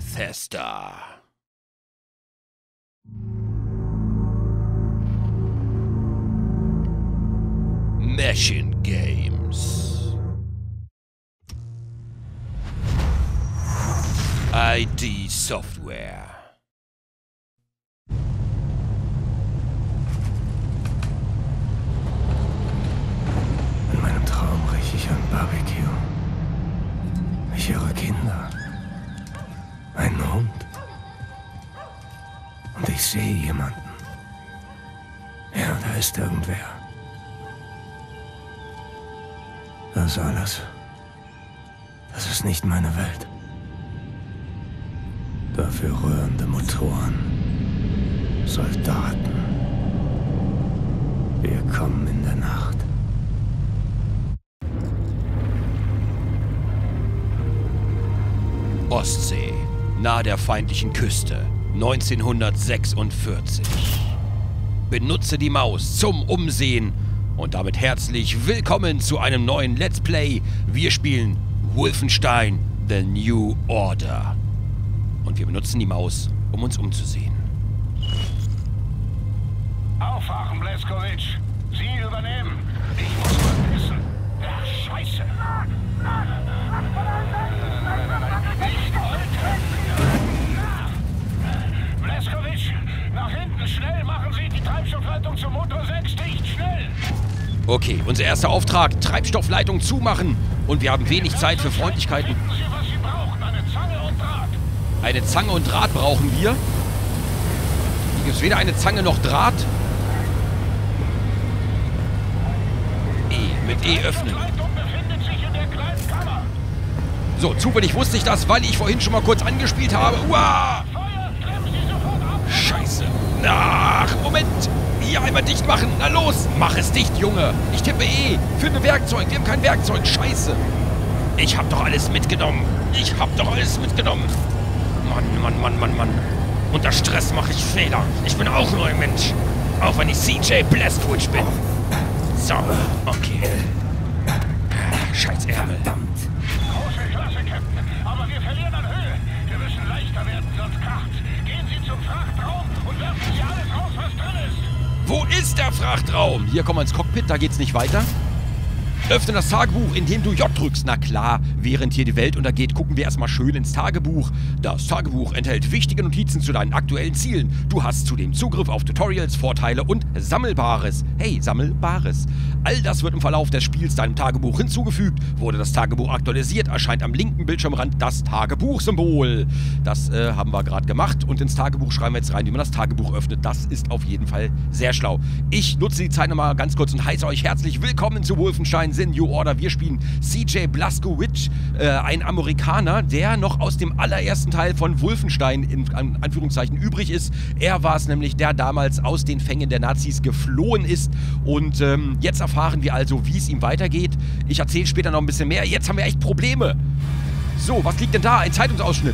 Bethesda. Machine Games. ID Software. In meinem Traum rieche ich ein Barbecue. Ich höre Kinder. Einen Hund. Und ich sehe jemanden. Ja, da ist irgendwer. Das alles. Das ist nicht meine Welt. Dafür rührende Motoren. Soldaten. Wir kommen in der Nacht. Ostsee, nahe der feindlichen Küste, 1946. Benutze die Maus zum Umsehen und damit herzlich willkommen zu einem neuen Let's Play. Wir spielen Wolfenstein The New Order. Und wir benutzen die Maus, um uns umzusehen. Aufwachen, Blazkowicz. Sie übernehmen. Ich muss mal pissen. Ach, Scheiße. Nicht heute. Blazkowicz, nach hinten, schnell. Machen Sie die Treibstoffleitung zum Motor 6 dicht, schnell. Okay, unser erster Auftrag, Treibstoffleitung zumachen. Und wir haben wenig Zeit für Freundlichkeiten. Finden Sie, was Sie brauchen. Eine Zange und Draht. Eine Zange und Draht brauchen wir. Hier gibt es weder eine Zange noch Draht. Mit E öffnen. Leitung befindet sich in der kleinen Kammer. So, zufällig wusste ich das, weil ich vorhin schon mal kurz angespielt habe. Uah! Feuer, treiben Sie sofort ab. Scheiße. Ach, Moment. Hier einmal dicht machen. Na los. Mach es dicht, Junge. Ich tippe E. Finde Werkzeug. Wir haben kein Werkzeug. Scheiße. Ich hab doch alles mitgenommen. Mann. Unter Stress mache ich Fehler. Ich bin auch nur ein Mensch. Auch wenn ich CJ Blazkowicz bin. So, okay. Scheiß Ärmel. Große Klasse, Captain. Aber wir verlieren an Höhe. Wir müssen leichter werden, sonst kracht's. Gehen Sie zum Frachtraum und werfen Sie alles raus, was drin ist. Wo ist der Frachtraum? Hier kommen wir ins Cockpit, da geht's nicht weiter. Öffne das Tagebuch, indem du J drückst. Na klar, während hier die Welt untergeht, gucken wir erstmal schön ins Tagebuch. Das Tagebuch enthält wichtige Notizen zu deinen aktuellen Zielen. Du hast zudem Zugriff auf Tutorials, Vorteile und Sammelbares. Hey, Sammelbares. All das wird im Verlauf des Spiels deinem Tagebuch hinzugefügt. Wurde das Tagebuch aktualisiert, erscheint am linken Bildschirmrand das Tagebuchsymbol. Das haben wir gerade gemacht und ins Tagebuch schreiben wir jetzt rein, wie man das Tagebuch öffnet. Das ist auf jeden Fall sehr schlau. Ich nutze die Zeit nochmal ganz kurz und heiße euch herzlich willkommen zu Wolfenstein The New Order. Wir spielen CJ Blazkowicz, ein Amerikaner, der noch aus dem allerersten Teil von Wolfenstein in Anführungszeichen übrig ist. Er war es nämlich, der damals aus den Fängen der Nazis geflohen ist. Und jetzt erfahren wir also, wie es ihm weitergeht. Ich erzähle später noch ein bisschen mehr. Jetzt haben wir echt Probleme. So, was liegt denn da? Ein Zeitungsausschnitt.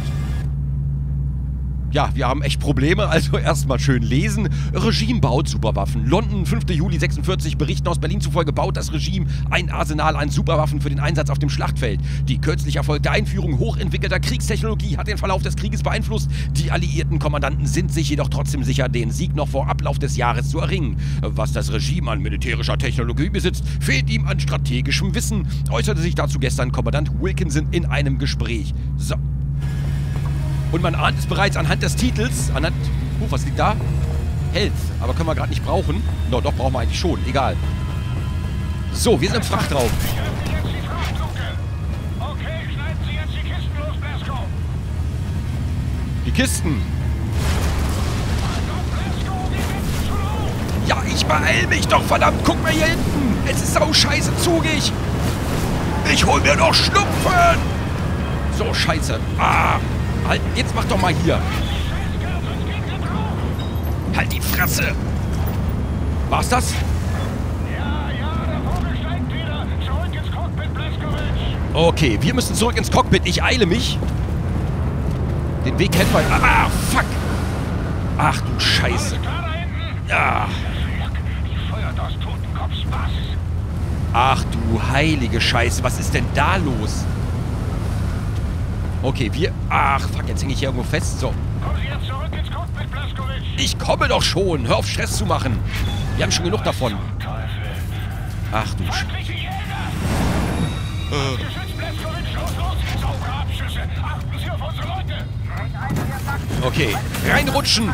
Ja, wir haben echt Probleme, also erstmal schön lesen. Regime baut Superwaffen. London, 5. Juli 46, Berichten aus Berlin zufolge baut das Regime ein Arsenal an Superwaffen für den Einsatz auf dem Schlachtfeld. Die kürzlich erfolgte Einführung hochentwickelter Kriegstechnologie hat den Verlauf des Krieges beeinflusst. Die alliierten Kommandanten sind sich jedoch trotzdem sicher, den Sieg noch vor Ablauf des Jahres zu erringen. Was das Regime an militärischer Technologie besitzt, fehlt ihm an strategischem Wissen, äußerte sich dazu gestern Kommandant Wilkinson in einem Gespräch. So. Und man ahnt es bereits anhand des Titels, was liegt da? Health, aber können wir gerade nicht brauchen. No, doch, brauchen wir eigentlich schon, egal. So, wir sind im Frachtraum. Okay, schneiden Sie jetzt die Kisten los, Blazko. Die Kisten. Ja, ich beeil mich doch, verdammt, guck mal hier hinten. Es ist sau scheiße zugig. Ich hol mir noch Schnupfen. So, scheiße. Ah. Halt, jetzt mach doch mal hier. Halt die Fresse. War's das? Ja, der Vogel steigt wieder. Zurück ins Cockpit, Blazkowicz. Okay, wir müssen zurück ins Cockpit. Ich eile mich. Den Weg kennen wir. Ah, fuck. Ach du Scheiße. Ja. Die feuert aus Totenkopfs Basis. Ach du heilige Scheiße. Was ist denn da los? Okay, wir... Ach, fuck, jetzt hänge ich hier irgendwo fest. So. Kommen Sie jetzt zurück ins Cockpit, Blazkowicz. Ich komme doch schon. Hör auf, Stress zu machen. Wir haben schon genug davon. Teufel. Ach du Sch... Feindliche Jäger! Geschütz, Blazkowicz, los! Saubere Abschüsse! Achten Sie auf unsere Leute! Okay, reinrutschen.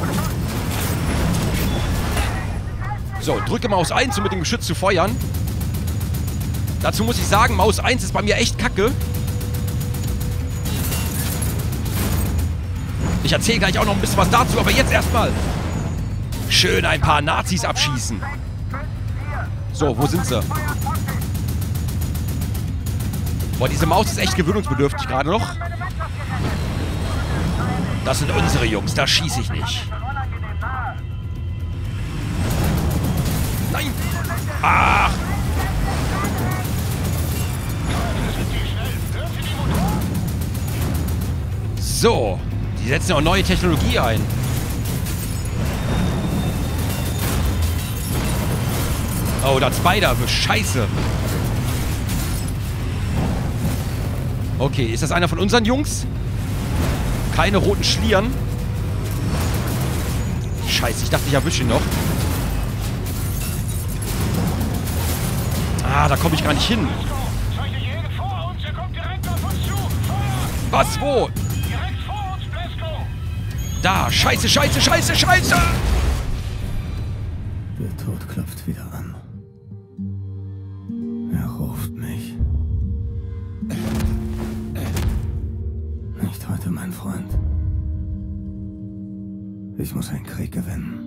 So, drücke Maus 1, um mit dem Geschütz zu feuern. Dazu muss ich sagen, Maus 1 ist bei mir echt kacke. Ich erzähle gleich auch noch ein bisschen was dazu, aber jetzt erstmal schön ein paar Nazis abschießen. So, wo sind sie? Boah, diese Maus ist echt gewöhnungsbedürftig gerade noch. Das sind unsere Jungs, da schieße ich nicht. Nein! Ach! So, die setzen auch neue Technologie ein. Oh, das Spider, scheiße. Okay, ist das einer von unseren Jungs? Keine roten Schlieren. Scheiße, ich dachte, ich erwische ihn noch. Ah, da komme ich gar nicht hin. Was, wo? Da, scheiße, scheiße, scheiße, scheiße! Der Tod klopft wieder an. Er ruft mich. Nicht heute, mein Freund. Ich muss einen Krieg gewinnen.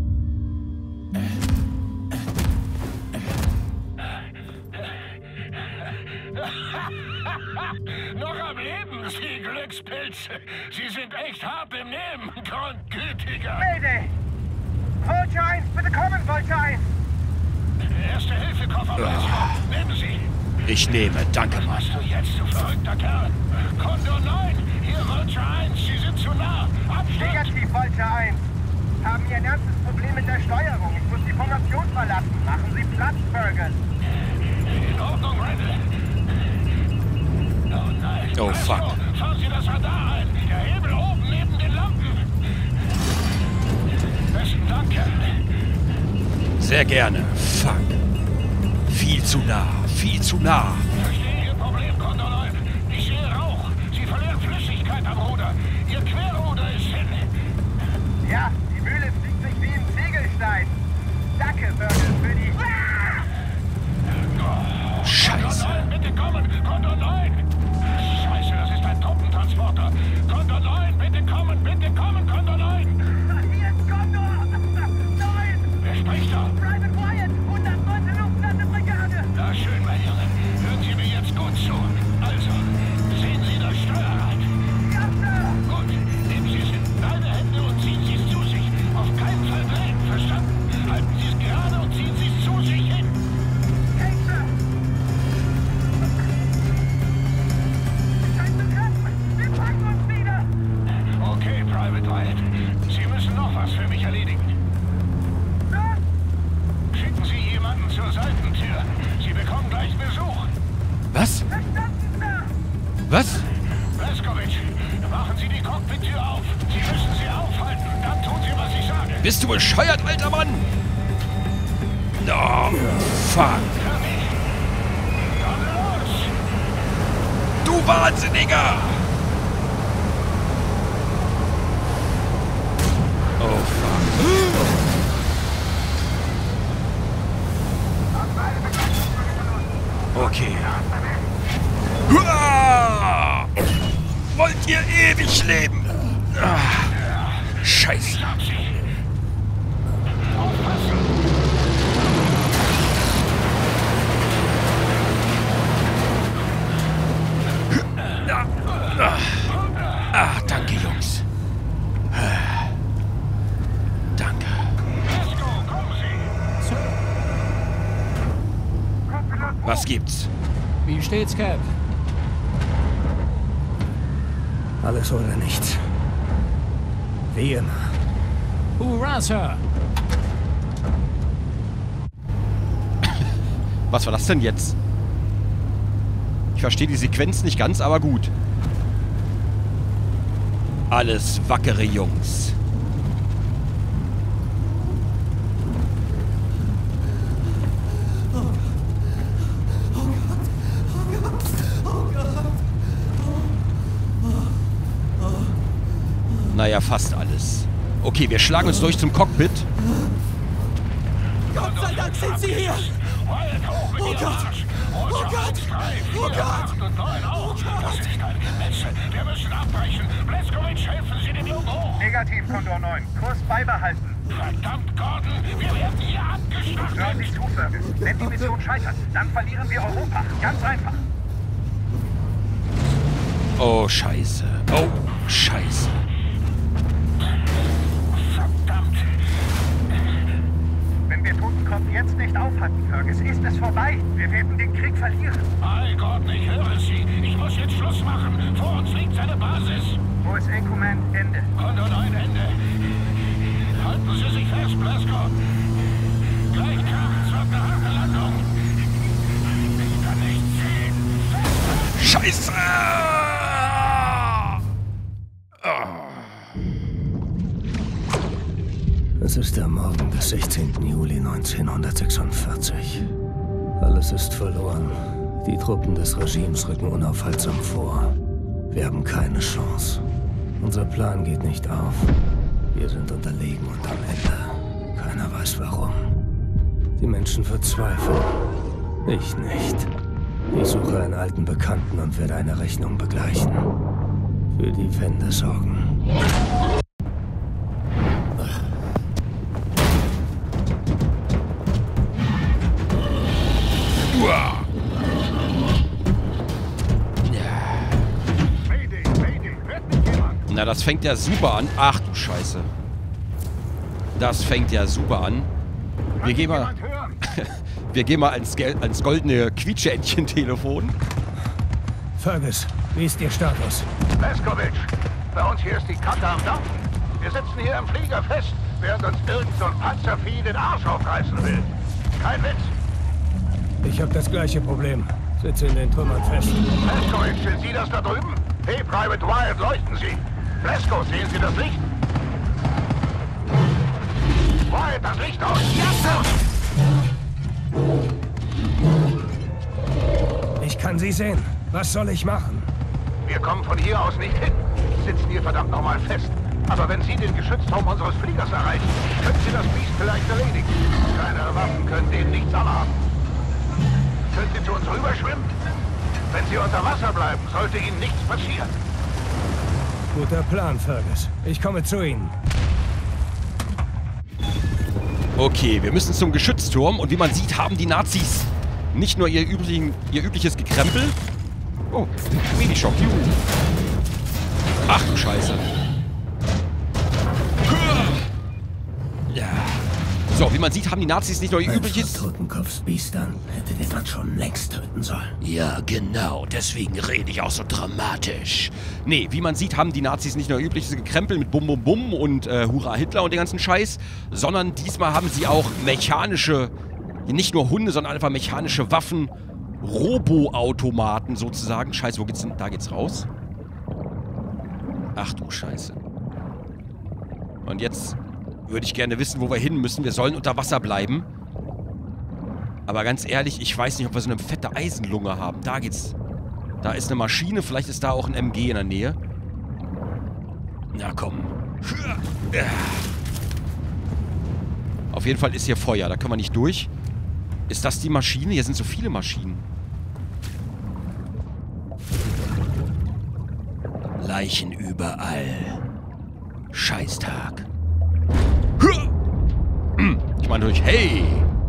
Noch am Leben, Sie Glückspilze. Sie sind echt hart im Nehmen, Grundgütiger. Mayday! Vulture 1, bitte kommen, Vulture 1! Erste-Hilfe-Koffer, nehmen Sie. Ich nehme, danke, Mann. Was machst du jetzt, du verrückter Kerl? Kondor 9, hier Vulture 1, Sie sind zu nah. Abstand! Negativ, Vulture 1. Haben hier ein ernstes Problem mit der Steuerung. Ich muss die Formation verlassen. Machen Sie Platz, Fergus. In Ordnung, Randall. Oh nein. Oh, fuck. Fahren Sie das Radar ein. Der Hebel oben neben den Lampen. Besten Dank, Kerl. Sehr gerne. Fuck. Viel zu nah, viel zu nah. Ich verstehe Ihr Problem, Kondor 9. Ich sehe Rauch. Sie verlieren Flüssigkeit am Ruder. Ihr Querruder ist hin. Ja, die Mühle zieht sich wie ein Ziegelstein. Danke, Fergus, für die... Scheiße. Kondor 9, bitte kommen. Kondor 9. Scheiße, das ist ein Truppentransporter. Kondor 9, bitte kommen, Kondor 9. Hier ist Kondor! 9! Wer spricht da? Private Wyatt, 109. Luftlandebrigade! Na schön, mein Junge. Hören Sie mir jetzt gut zu. Also, sehen Sie das Steuerrad? Ja, Sir! Gut, nehmen Sie es in beide Hände und ziehen Sie es zu sich. Auf keinen Fall drehen, verstanden? Halten Sie es gerade und ziehen Sie es zu sich hin. Hey, Sir! Scheint zu klappen! Wir packen uns wieder! Okay, Private Wyatt. Sie müssen noch was für mich erledigen. Sir? Schicken Sie jemanden zur Seitentür. Sie bekommen gleich Besuch. Was? Verstanden, Sir! Was? Blazkowicz, machen Sie die Cockpit-Tür auf. Sie müssen sie aufhalten. Dann tun Sie, was ich sage. Bist du bescheuert, alter Mann? Oh, fuck. Dann los! Du Wahnsinniger! Oh, fuck. Okay. Huah! Wollt ihr ewig leben? Ah, Scheiße. Hab Sie. Aufpassen! Danke, Jungs. Danke. Let's go, kommen Sie! Was gibt's? Wie steht's, Cap? Alles oder nichts. Wie immer. Hurra, Sir! Was war das denn jetzt? Ich verstehe die Sequenz nicht ganz, aber gut. Alles wackere Jungs. Naja, fast alles. Okay, wir schlagen uns durch zum Cockpit. Gott sei Dank sind Sie hier! Oh Gott! Oh Gott! Oh Gott! Wir müssen abbrechen. Blazkowicz, helfen Sie dem Jungen hoch. Negativ, Kondor 9. Kurs beibehalten. Verdammt, Gordon, wir werden hier abgeschlachtet. Hören Sie zu, Fergus. Wenn die Mission scheitert, dann verlieren wir Europa. Ganz einfach. Oh, scheiße. Oh, scheiße. Verdammt. Wenn wir Totenkopf jetzt nicht aufhalten, Fergus, ist es vorbei. Wir werden den Krieg verlieren. Hey, Gordon, ich höre Sie. Ich muss jetzt Schluss machen. Vor uns liegt seine Basis. USA Command, Ende. Kondor 9, Ende. Halten Sie sich fest, Blazko. Gleich kracht, es wird eine harte Landung. Ich kann nicht sehen. Scheiße! Es ist der Morgen des 16. Juli 1946. Alles ist verloren. Die Truppen des Regimes rücken unaufhaltsam vor. Wir haben keine Chance. Unser Plan geht nicht auf. Wir sind unterlegen und am Ende. Keiner weiß warum. Die Menschen verzweifeln. Ich nicht. Ich suche einen alten Bekannten und werde eine Rechnung begleichen. Für die Wende sorgen. Na, das fängt ja super an. Ach du Scheiße. Das fängt ja super an. Wir gehen mal... Wir gehen mal ans goldene Quietscheentchen-Telefon. Fergus, wie ist Ihr Status? Blazkowicz, bei uns hier ist die Kante am Dampfen. Wir sitzen hier im Flieger fest, während uns irgend so ein Panzervieh den Arsch aufreißen will. Kein Witz. Ich habe das gleiche Problem. Sitze in den Trümmern fest. Blazkowicz, sind Sie das da drüben? Hey, Private Wyatt, leuchten Sie. Blazko, sehen Sie das Licht? Wyatt, das Licht aus! Ja, Sir! Ich kann Sie sehen. Was soll ich machen? Wir kommen von hier aus nicht hin. Sitzen hier verdammt nochmal fest. Aber wenn Sie den Geschützturm unseres Fliegers erreichen, können Sie das Biest vielleicht erledigen. Keine Waffen können denen nichts anhaben. Können Sie zu uns rüberschwimmen? Wenn Sie unter Wasser bleiben, sollte Ihnen nichts passieren. Guter Plan, Fergus. Ich komme zu Ihnen. Okay, wir müssen zum Geschützturm. Und wie man sieht, haben die Nazis nicht nur ihr übliches Gekrempel. Oh, Minischock, juhu. Ach du Scheiße. Ja. So, wie man sieht, haben die Nazis nicht nur ihr übliches... Totenkopfsbiestern hätte den Mann schon längst töten sollen. Ja, genau. Deswegen rede ich auch so dramatisch. Nee, wie man sieht, haben die Nazis nicht nur ihr übliches Gekrempel mit Bum Bum Bum und Hurra Hitler und den ganzen Scheiß, sondern diesmal haben sie auch mechanische, nicht nur Hunde, sondern einfach mechanische Waffen, Robo-Automaten sozusagen. Scheiße, wo geht's denn? Da geht's raus. Ach du Scheiße. Und jetzt würde ich gerne wissen, wo wir hin müssen. Wir sollen unter Wasser bleiben. Aber ganz ehrlich, ich weiß nicht, ob wir so eine fette Eisenlunge haben. Da geht's. Da ist eine Maschine. Vielleicht ist da auch ein MG in der Nähe. Na komm. Auf jeden Fall ist hier Feuer. Da können wir nicht durch. Ist das die Maschine? Hier sind so viele Maschinen. Leichen überall. Scheißtag. Ich meine durch, hey!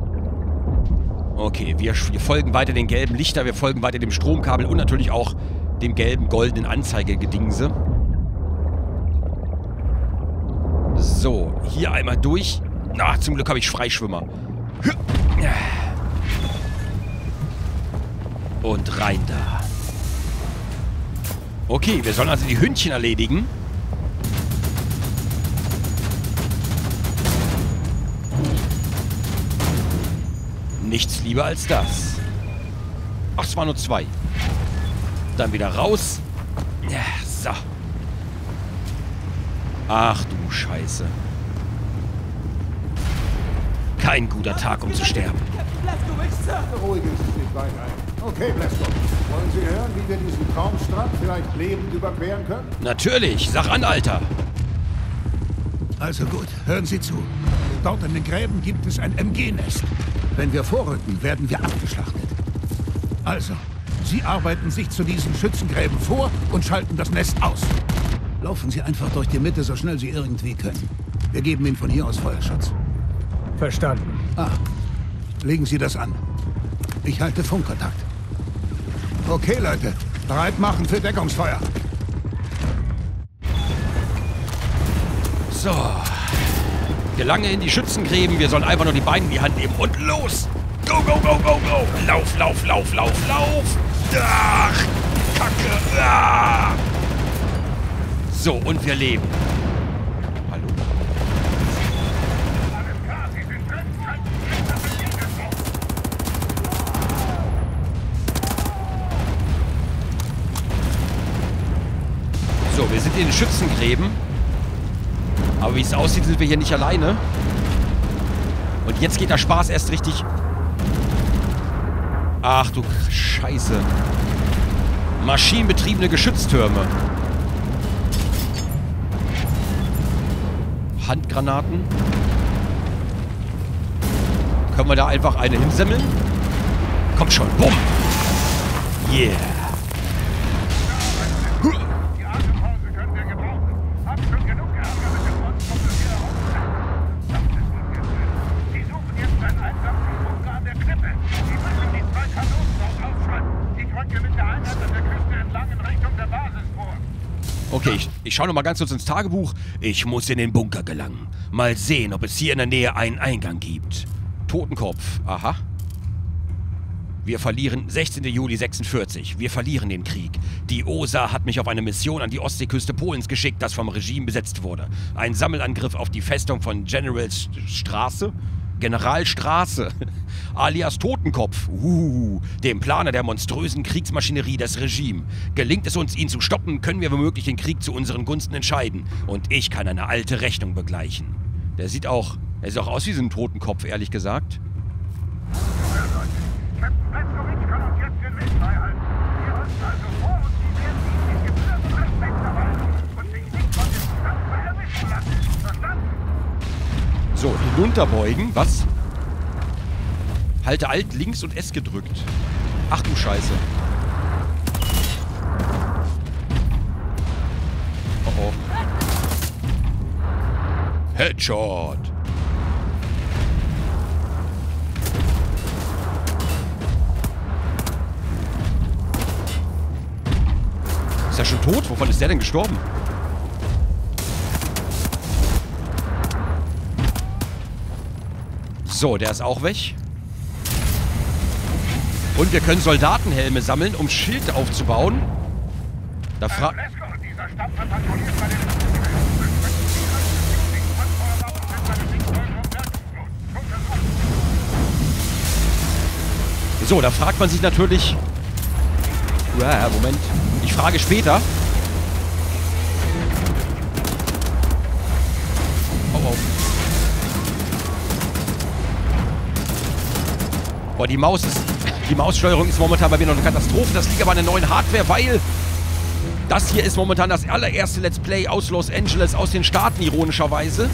Okay, wir folgen weiter den gelben Lichter, wir folgen weiter dem Stromkabel und natürlich auch dem gelben, goldenen Anzeigegedingse. So, hier einmal durch. Na, zum Glück habe ich Freischwimmer. Und rein da. Okay, wir sollen also die Hündchen erledigen. Nichts lieber als das. Ach, es waren nur 2. Dann wieder raus. Ja, so. Ach du Scheiße. Kein guter Tag, um zu sterben. Beruhigen Sie sich weiter. Okay, Blasco. Wollen Sie hören, wie wir diesen Traumstrand vielleicht lebend überqueren können? Natürlich. Sag an, Alter. Also gut, hören Sie zu. Dort in den Gräben gibt es ein MG-Nest. Wenn wir vorrücken, werden wir abgeschlachtet. Also, Sie arbeiten sich zu diesen Schützengräben vor und schalten das Nest aus. Laufen Sie einfach durch die Mitte, so schnell Sie irgendwie können. Wir geben Ihnen von hier aus Feuerschutz. Verstanden. Legen Sie das an. Ich halte Funkkontakt. Okay, Leute. Bereit machen für Deckungsfeuer. So. Gelange in die Schützengräben. Wir sollen einfach nur die Beine in die Hand nehmen. Und los! Go, go, go, go, go! Lauf, lauf, lauf, lauf, lauf! Ach, Kacke! Ah. So, und wir leben. Hallo? So, wir sind in den Schützengräben. Aber wie es aussieht, sind wir hier nicht alleine. Und jetzt geht der Spaß erst richtig... Ach du Scheiße. Maschinenbetriebene Geschütztürme. Handgranaten. Können wir da einfach eine hinsemmeln? Kommt schon. Bumm. Yeah. Die Atempause können wir gebrauchen. Haben schon genug Ärger mit dem Monster Das ist ungefähr. Die suchen jetzt einen einsamen Bunker an der Klippe. Die müssen die 2 Kanonen dort aufschalten. Die drücken mit der Einheit an der Küste entlang in Richtung der Basis vor. Okay, ich schaue noch mal ganz kurz ins Tagebuch. Ich muss in den Bunker gelangen. Mal sehen, ob es hier in der Nähe einen Eingang gibt. Totenkopf. Aha. Wir verlieren 16. Juli 46. Wir verlieren den Krieg. Die OSA hat mich auf eine Mission an die Ostseeküste Polens geschickt, das vom Regime besetzt wurde. Ein Sammelangriff auf die Festung von Generalstraße, alias Totenkopf, dem Planer der monströsen Kriegsmaschinerie des Regimes. Gelingt es uns, ihn zu stoppen, können wir womöglich den Krieg zu unseren Gunsten entscheiden. Und ich kann eine alte Rechnung begleichen. Er sieht auch aus wie so ein Totenkopf, ehrlich gesagt. Captain Blaskowitz kann uns jetzt den Weg freihalten. Wir rücken also vor und Sie werden ihn in gebührenden Respekt erweisen und sich nicht von dem Stand erwischen lassen. Verstanden? So, hinunterbeugen. Was? Halte Alt links und S gedrückt. Ach du Scheiße. Oh oh. Headshot. Ist er schon tot? Wovon ist der denn gestorben? So, der ist auch weg. Und wir können Soldatenhelme sammeln, um Schilde aufzubauen. Da Blasko, dieser Stamm hat patrouilliert bei den So, da fragt man sich natürlich... Moment. Ich frage später. Oh, oh. Boah, die Maussteuerung ist momentan bei mir noch eine Katastrophe. Das liegt aber an der neuen Hardware, weil das hier ist momentan das allererste Let's Play aus Los Angeles, aus den Staaten, ironischerweise.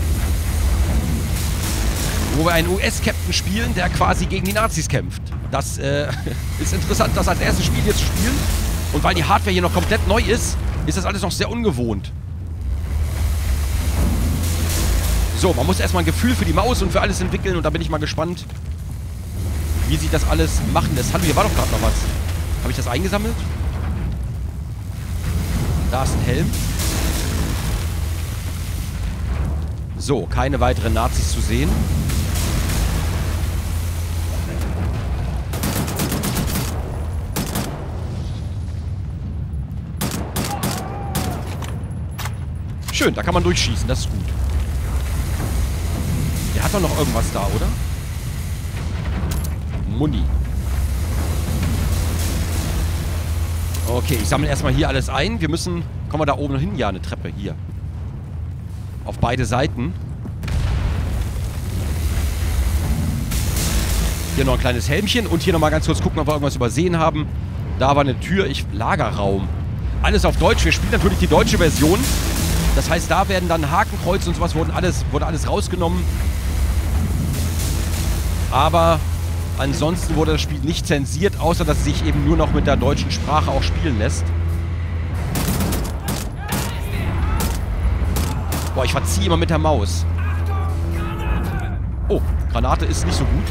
Wo wir einen US-Captain spielen, der quasi gegen die Nazis kämpft. Das ist interessant, das als erstes Spiel hier zu spielen. Und weil die Hardware hier noch komplett neu ist, ist das alles noch sehr ungewohnt. So, man muss erstmal ein Gefühl für die Maus und für alles entwickeln. Und da bin ich mal gespannt, wie sich das alles machen lässt. Hallo, hier war doch gerade noch was. Habe ich das eingesammelt? Da ist ein Helm. So, keine weiteren Nazis zu sehen. Schön, da kann man durchschießen, das ist gut. Der hat doch noch irgendwas da, oder? Muni. Okay, ich sammle erstmal hier alles ein. Wir müssen... Kommen wir da oben noch hin? Ja, eine Treppe. Hier. Auf beide Seiten. Hier noch ein kleines Helmchen. Und hier nochmal ganz kurz gucken, ob wir irgendwas übersehen haben. Da war eine Tür. Lagerraum. Alles auf Deutsch. Wir spielen natürlich die deutsche Version. Das heißt, da werden dann Hakenkreuze und sowas wurde alles rausgenommen. Aber ansonsten wurde das Spiel nicht zensiert, außer dass es sich eben nur noch mit der deutschen Sprache auch spielen lässt. Boah, ich verziehe immer mit der Maus. Oh, Granate ist nicht so gut.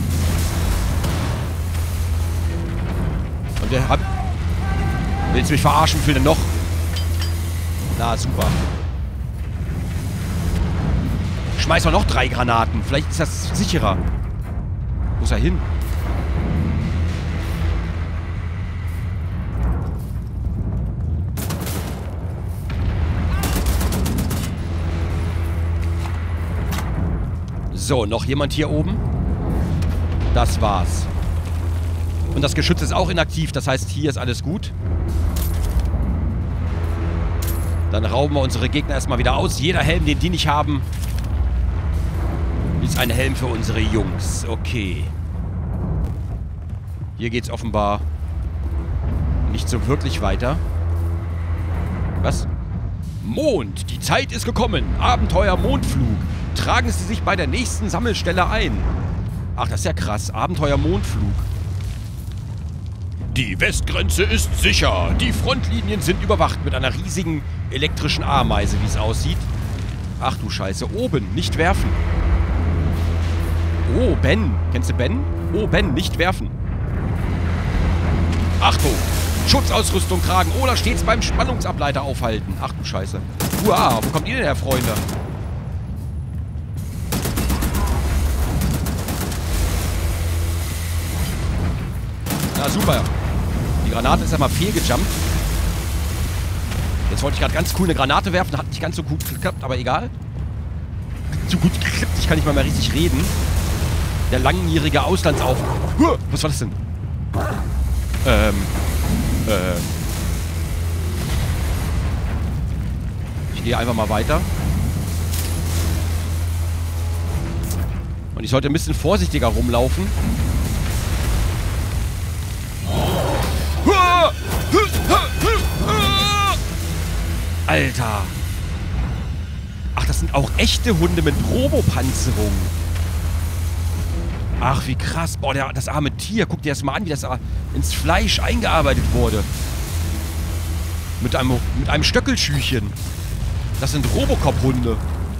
Und der hat... Willst du mich verarschen? Wie viel denn noch? Na, super. Schmeiß mal noch 3 Granaten. Vielleicht ist das sicherer. Wo ist er hin? So, noch jemand hier oben? Das war's. Und das Geschütz ist auch inaktiv. Das heißt, hier ist alles gut. Dann rauben wir unsere Gegner erstmal wieder aus. Jeder Helm, den die nicht haben, ist ein Helm für unsere Jungs. Okay. Hier geht's offenbar nicht so wirklich weiter. Was? Mond, die Zeit ist gekommen. Abenteuer Mondflug. Tragen Sie sich bei der nächsten Sammelstelle ein. Ach, das ist ja krass. Abenteuer Mondflug. Die Westgrenze ist sicher. Die Frontlinien sind überwacht mit einer riesigen elektrischen Ameise, wie es aussieht. Ach du Scheiße. Oben, nicht werfen. Oh, Ben. Kennst du Ben? Oh, Ben, nicht werfen. Achtung. Schutzausrüstung tragen oder stets beim Spannungsableiter aufhalten. Ach du Scheiße. Uah, wo kommt ihr denn her, Freunde? Na super. Die Granate ist einmal fehlgejumpt. Jetzt wollte ich gerade ganz cool eine Granate werfen. Hat nicht ganz so gut geklappt, aber egal. Zu gut geklappt. Ich kann nicht mal mehr richtig reden. Der langjährige Auslandsaufenthalt. Was war das denn? Ich gehe einfach mal weiter. Und ich sollte ein bisschen vorsichtiger rumlaufen. Alter. Ach, das sind auch echte Hunde mit Robopanzerung. Ach, wie krass. Boah, das arme Tier. Guck dir das mal an, wie das ins Fleisch eingearbeitet wurde. Mit einem Stöckelschüchen. Das sind Robocop-Hunde.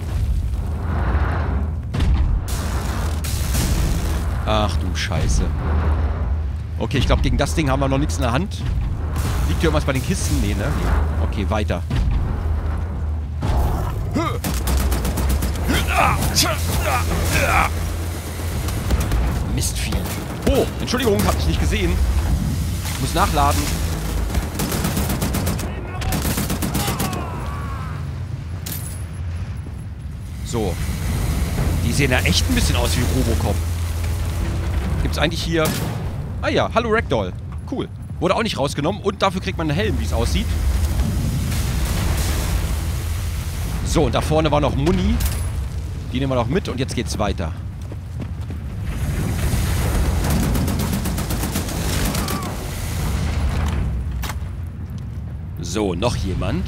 Ach du Scheiße. Okay, ich glaube, gegen das Ding haben wir noch nichts in der Hand. Liegt hier irgendwas bei den Kisten? Nee, ne? Okay, weiter. Mistvieh. Oh, Entschuldigung, hab ich nicht gesehen. Ich muss nachladen. So. Die sehen ja echt ein bisschen aus wie Robocop. Gibt's eigentlich hier... Ah ja, hallo Ragdoll. Cool. Wurde auch nicht rausgenommen und dafür kriegt man einen Helm, wie es aussieht. So, und da vorne war noch Muni. Die nehmen wir noch mit und jetzt geht's weiter. So, noch jemand.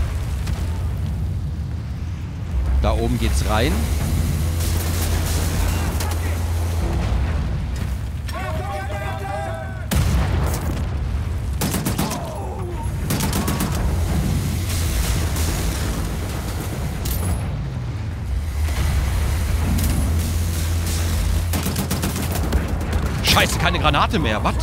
Da oben geht's rein. Scheiße, keine Granate mehr. Was?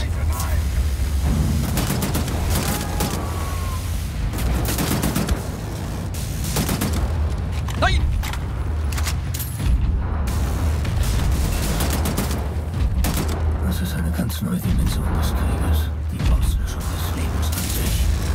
Nein! Das ist eine ganz neue Dimension des Krieges. Die Auslöschung des Lebens an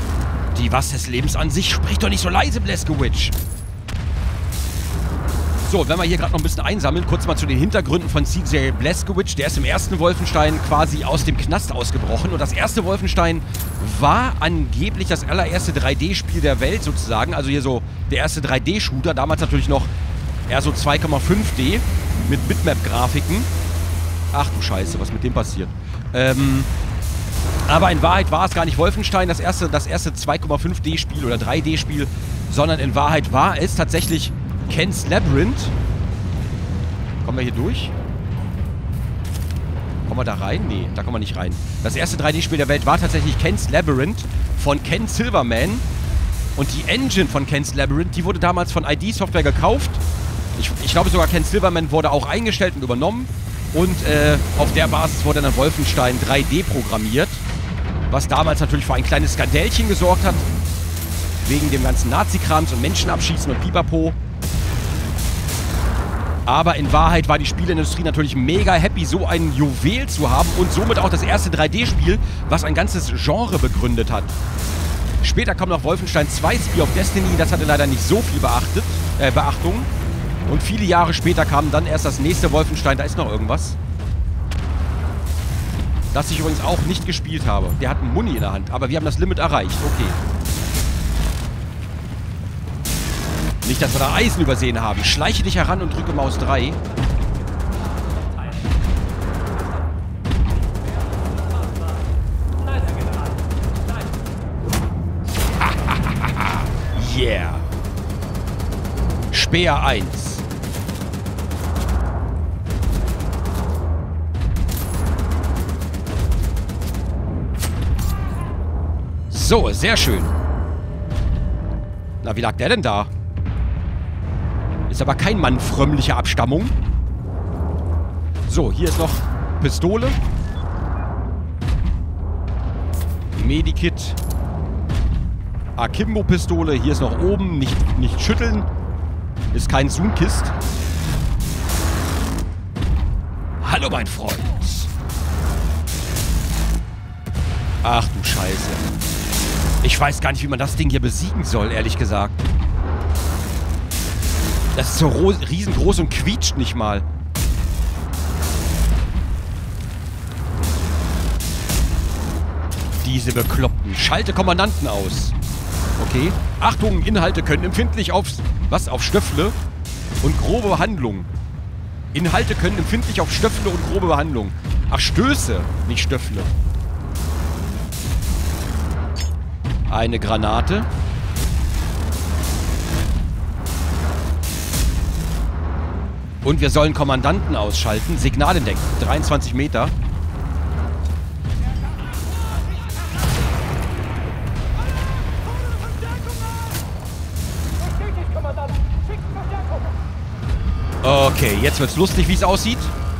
sich. Die was des Lebens an sich? Sprich doch nicht so leise, Blazkowicz. So, wenn wir hier gerade noch ein bisschen einsammeln, kurz mal zu den Hintergründen von CJ Blazkowicz. Der ist im ersten Wolfenstein quasi aus dem Knast ausgebrochen. Und das erste Wolfenstein war angeblich das allererste 3D-Spiel der Welt sozusagen. Also hier so der erste 3D-Shooter. Damals natürlich noch eher so 2,5D mit Bitmap-Grafiken. Ach du Scheiße, was mit dem passiert? Aber in Wahrheit war es gar nicht Wolfenstein, das erste 2,5D-Spiel oder 3D-Spiel, sondern in Wahrheit war es tatsächlich Ken's Labyrinth. Kommen wir hier durch? Kommen wir da rein? Nee, da kommen wir nicht rein. Das erste 3D-Spiel der Welt war tatsächlich Ken's Labyrinth von Ken Silverman. Und die Engine von Ken's Labyrinth, die wurde damals von ID Software gekauft. Ich glaube sogar, Ken Silverman wurde auch eingestellt und übernommen. Und auf der Basis wurde dann Wolfenstein 3D programmiert. Was damals natürlich für ein kleines Skandälchen gesorgt hat. Wegen dem ganzen Nazi-Krams und Menschenabschießen und Pipapo. Aber in Wahrheit war die Spieleindustrie natürlich mega happy, so ein Juwel zu haben. Und somit auch das erste 3D-Spiel, was ein ganzes Genre begründet hat. Später kam noch Wolfenstein 2 Spear of Destiny. Das hatte leider nicht so viel Beachtung. Und viele Jahre später kam dann erst das nächste Wolfenstein. Da ist noch irgendwas. Das ich übrigens auch nicht gespielt habe. Der hat einen Muni in der Hand. Aber wir haben das Limit erreicht. Okay. Nicht, dass wir da Eisen übersehen haben. Schleiche dich heran und drücke Maus 3. Yeah. Speer 1. So, sehr schön. Na, wie lag der denn da? Ist aber kein Mann frömmlicher Abstammung. So, hier ist noch Pistole. Medikit. Akimbo-Pistole. Hier ist noch oben. Nicht schütteln. Ist kein Zoom-Kist. Hallo, mein Freund. Ach du Scheiße. Ich weiß gar nicht, wie man das Ding hier besiegen soll, ehrlich gesagt. Das ist so riesengroß und quietscht nicht mal. Diese Bekloppten. Schalte Kommandanten aus. Okay. Achtung, Inhalte können empfindlich auf Stöffle und grobe Behandlung. Inhalte können empfindlich auf Stöffle und grobe Behandlung. Ach, Stöße, nicht Stöffle. Eine Granate. Und wir sollen Kommandanten ausschalten. Signal entdeckt. 23 Meter. Okay, jetzt wird's lustig, wie es aussieht.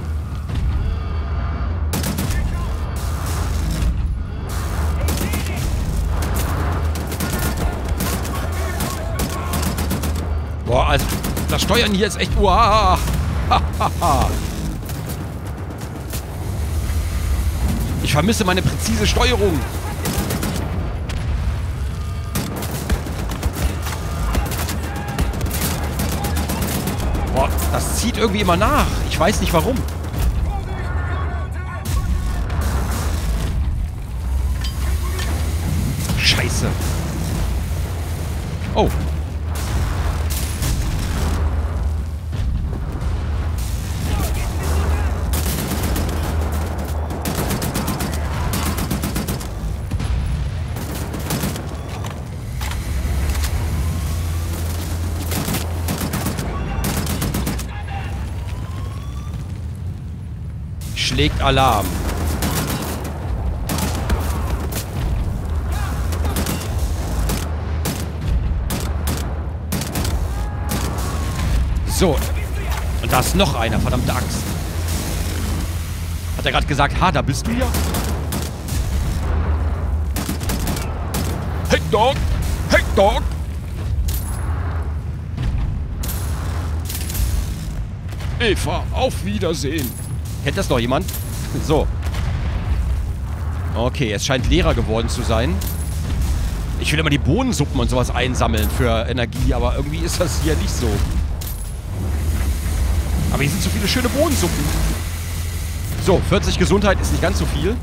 Boah, also das Steuern hier ist echt... Uah. Ich vermisse meine präzise Steuerung. Boah, das zieht irgendwie immer nach. Ich weiß nicht warum. Scheiße. Oh. Schlägt Alarm. So. Und da ist noch einer, verdammte Axt. Hat er gerade gesagt, ha, da bist du ja? Hey, Dog! Hey, Dog! Eva, auf Wiedersehen. Kennt das noch jemand? So. Okay, es scheint leerer geworden zu sein. Ich will immer die Bohnensuppen und sowas einsammeln für Energie, aber irgendwie ist das hier nicht so. Aber hier sind so viele schöne Bohnensuppen. So, 40 Gesundheit ist nicht ganz so viel.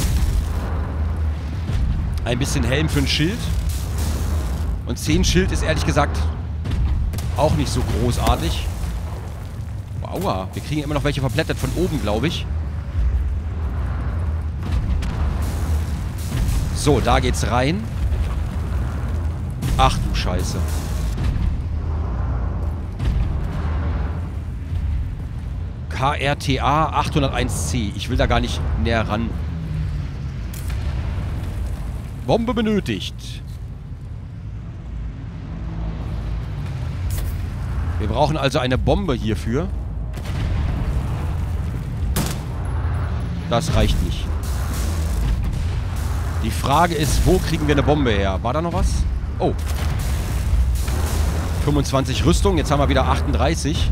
Ein bisschen Helm für ein Schild. Und 10 Schild ist ehrlich gesagt auch nicht so großartig. Aua, wir kriegen immer noch welche verblättert von oben, glaube ich. So, da geht's rein. Ach du Scheiße. KRTA 801C. Ich will da gar nicht näher ran. Bombe benötigt. Wir brauchen also eine Bombe hierfür. Das reicht nicht. Die Frage ist, wo kriegen wir eine Bombe her? War da noch was? Oh. 25 Rüstung. Jetzt haben wir wieder 38.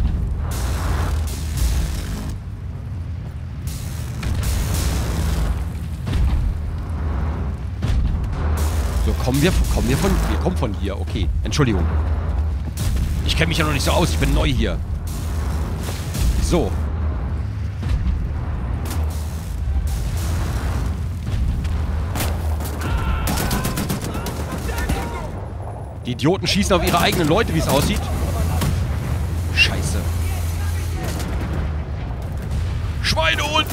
So, wir kommen von hier. Okay, Entschuldigung. Ich kenne mich ja noch nicht so aus. Ich bin neu hier. So. Die Idioten schießen auf ihre eigenen Leute, wie es aussieht. Scheiße. Schweinehund!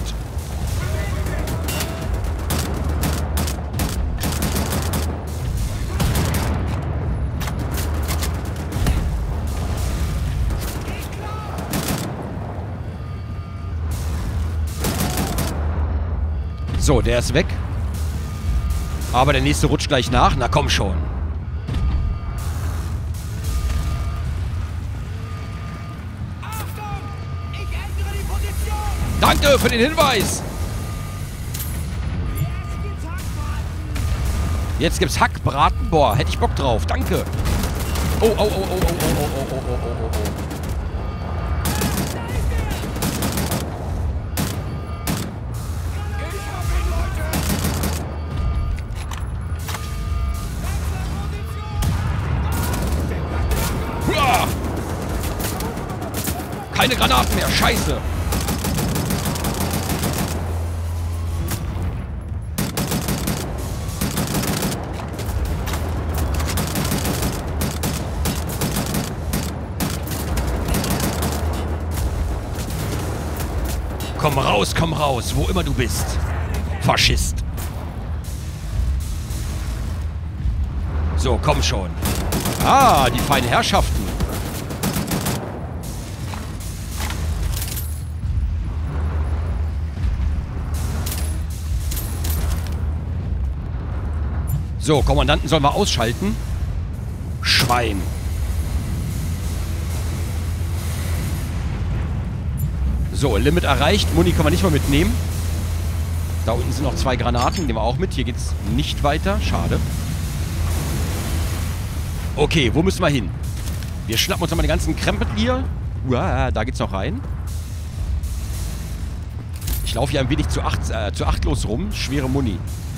So, der ist weg. Aber der nächste rutscht gleich nach. Na komm schon. Danke für den Hinweis. Jetzt gibt's Hackbraten. Boah, hätte ich Bock drauf. Danke. Oh, oh, oh, oh, oh, oh, oh, oh, oh, oh, oh. Huah! Keine Granaten mehr. Scheiße. Komm raus, wo immer du bist. Faschist. So, komm schon. Ah, die feinen Herrschaften. So, Kommandanten sollen wir ausschalten. Schwein. So, Limit erreicht. Muni können wir nicht mal mitnehmen. Da unten sind noch 2 Granaten. Nehmen wir auch mit. Hier geht's nicht weiter. Schade. Okay, wo müssen wir hin? Wir schnappen uns nochmal den ganzen Krempel hier. Uah, da geht's noch rein. Ich laufe hier ein wenig zu achtlos rum. Schwere Muni.